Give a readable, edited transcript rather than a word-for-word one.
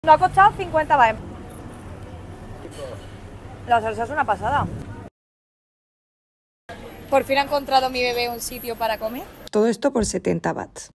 Nos ha costado 50 baht. La salsa es una pasada. Por fin ha encontrado mi bebé un sitio para comer. Todo esto por 70 bahts.